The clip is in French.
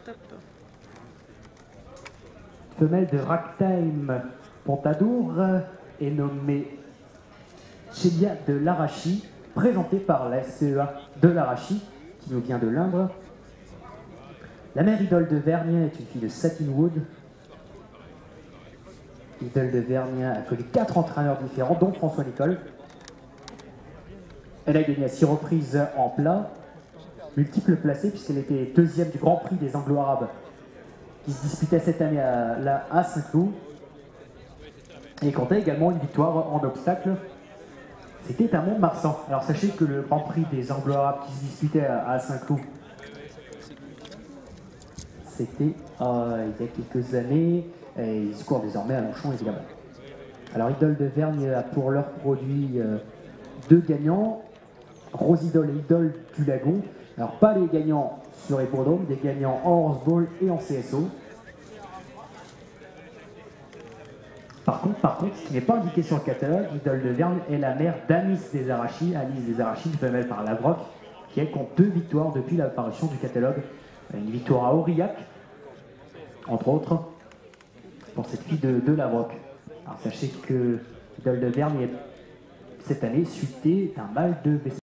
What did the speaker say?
top. Femelle de Ragtime Pontadour est nommée Chélia de Larachi, présentée par la SCEA de Larachi, qui nous vient de l'Indre. La mère Idole de Vergne est une fille de Satinwood. Idole de Vergne a connu 4 entraîneurs différents, dont François Nicole. Elle a gagné à 6 reprises en plat, multiple placée, puisqu'elle était deuxième du Grand Prix des Anglo-Arabes, qui se disputait cette année à Saint-Cloud. Et comptait également une victoire en obstacle. C'était à Mont-de-Marsan. Alors sachez que le Grand Prix des Anglo-Arabes qui se disputait à Saint-Cloud, c'était il y a quelques années, et ils se courent désormais à Longchamp évidemment. Alors Idole de Vergne a pour leur produit 2 gagnants, Rosidole et Idole du Lagon. Alors pas les gagnants sur Hippodrome, des gagnants en Horseball et en CSO. Par contre, ce qui n'est pas indiqué sur le catalogue, Idole de Vergne est la mère d'Alice des Arachides, Alice des Arachides, femelle par Lavroc, qui elle compte 2 victoires depuis l'apparition du catalogue. Une victoire à Aurillac, entre autres, pour cette fille de Lavroc. Alors sachez que Idole de Vergne est cette année suitée d'un mâle de